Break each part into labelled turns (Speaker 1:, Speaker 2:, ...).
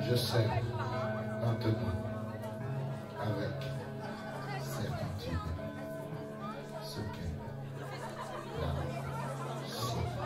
Speaker 1: Je sais maintenant, avec certitude, ce qu'est la solitude.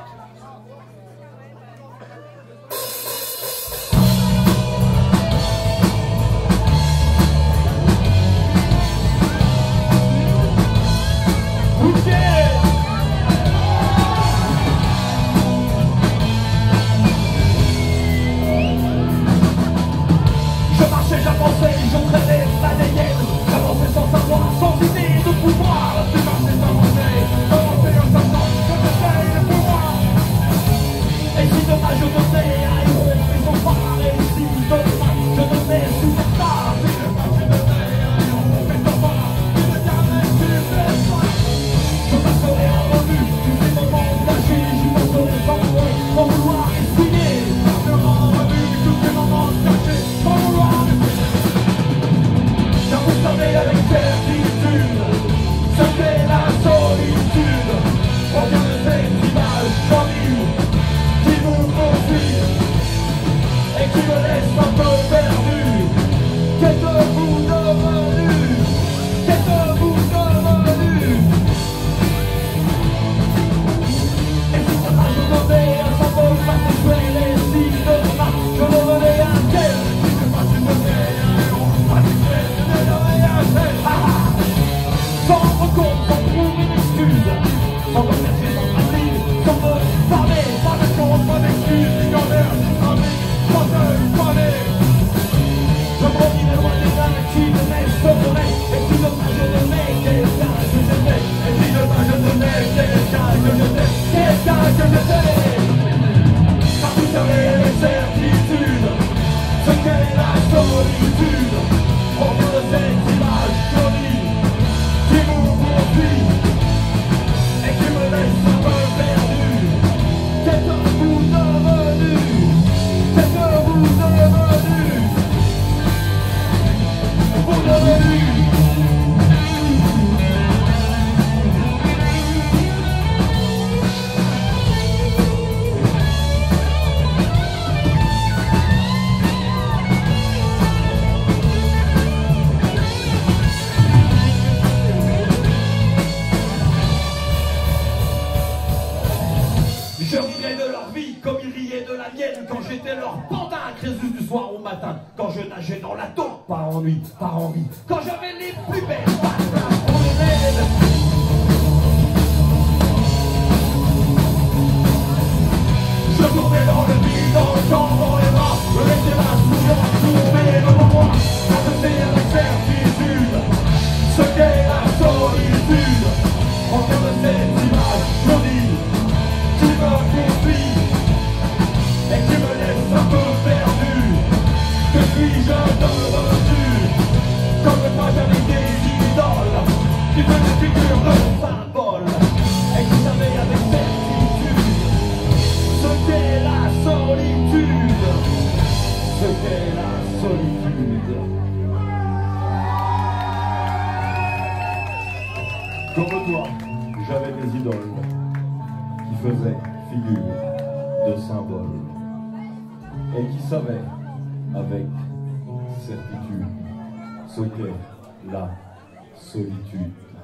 Speaker 2: J'avançais, j'entraînais ma dégaine. J'avançais sans savoir, sans idée de pouvoir. Tu marchais, t'avançais en sachant que j'essaye de pouvoir. Et si demain je devais à héros, mais sans phare. Et si demain je devais sous cette table. Si demain je devais à héros, mais sans phare. Tu ne jamais tu fais pas. Je passerai en revue tous ces moments cachés. J'y passerai sans vouloir essuyer. Je passerai en revue tous ces moments cachés, sans vouloir essuyer. Vous savez avec certitude ce qu'est la solitude. Aucun de ces images familières qui vous poursuivent et qui me laissent un peu perdu. Qu'êtes-vous devenu? Qu'êtes-vous devenu? Et si demain je devais un symbole passer les si demain je devenais un tel. Si demain je devais un héros passer sans recours, sans trouver d'excuses, sans me chercher, sans pratique, sans me parler, pas de choses, pas d'excuses, ni d'honneur, ni d'envie, pas de parler. Je me redis les lois des âmes qui me sauveraient, et si demain je devenais quelqu'un que j'étais, et si demain je devenais quelqu'un que j'étais, quelqu'un que j'étais. Car vous savez avec certitude ce qu'est la solitude. Aucun de ces images jolies qui vous poursuit et qui me laisse un peu perdu. Qu'êtes-vous devenu? Qu'êtes-vous devenu? Vous devenu? Je riais de leur vie comme ils riaient de la mienne quand j'étais leur pantin à Crésus du soir au matin, quand je nageais dans la taupe par ennui, par envie, quand j'avais les plus belles patates pour les rêves. Je tournais dans le vide, dans le temps, dans les bras, je laissais ma souffrance tourner devant moi. Quand je sais avec certitude ce qu'est la solitude. Aucun de ces images jolies qui me poursuit et qui me laisse un peu perdu. Que suis-je devenu? Comme moi j'avais des idoles qui faisaient figure de symbole et qui savaient avec certitude ce qu'est la solitude. Ce qu'est la solitude. Comme toi, j'avais des idoles qui faisaient figure de symbole et qui savaient avec certitude ce qu'est la solitude.